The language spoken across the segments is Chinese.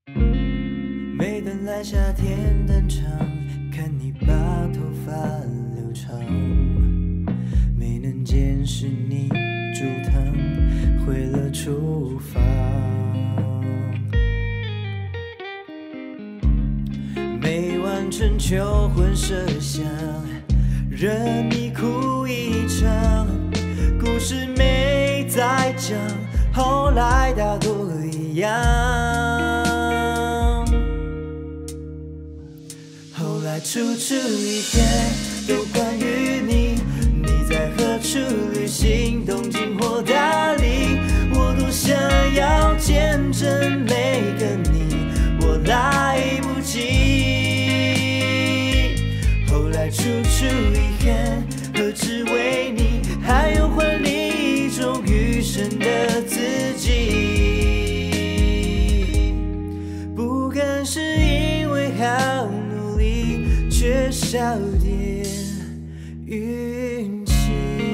每当来夏天登场，看你把头发留长，没能见识你煮汤，回了厨房。每晚春秋婚摄像，任你哭一场，故事没再讲，后来大多一样。后来处处一天都关于你，你在何处旅行，东京或大理，我多想要见证每个你，我来不及。后来处处遗憾，何止为你，还有换你一种余生的自己。不甘是因为好努力，缺少点运气。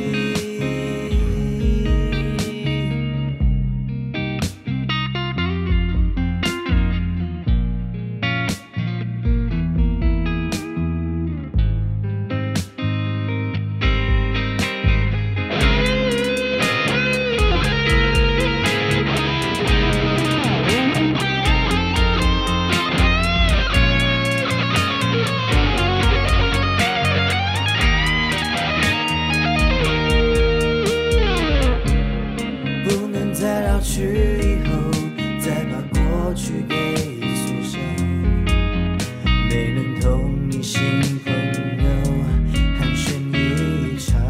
在老去以后，再把过去给锁上，没能同你新朋友寒暄一场。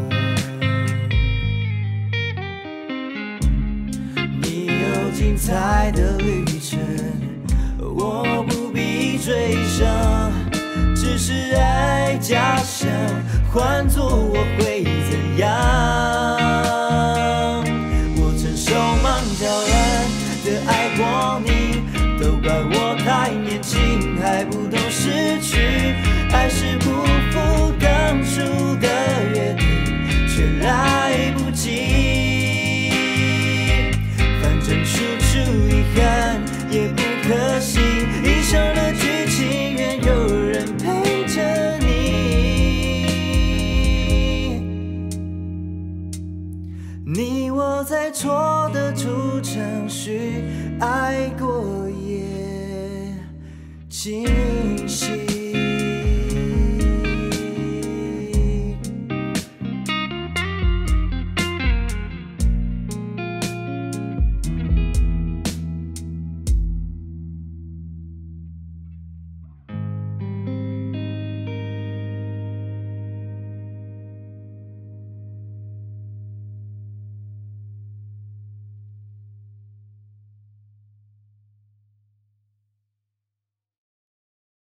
你有精彩的旅程，我不必追上，只是爱加上，换作我会怎样？悄然的爱过你，都怪我太年轻，还不懂失去。爱是不负当初的约定，却来不及。反正处处遗憾，也不可惜。一生的剧情，愿有人陪着你。你我在错的出场时，爱过也惊喜。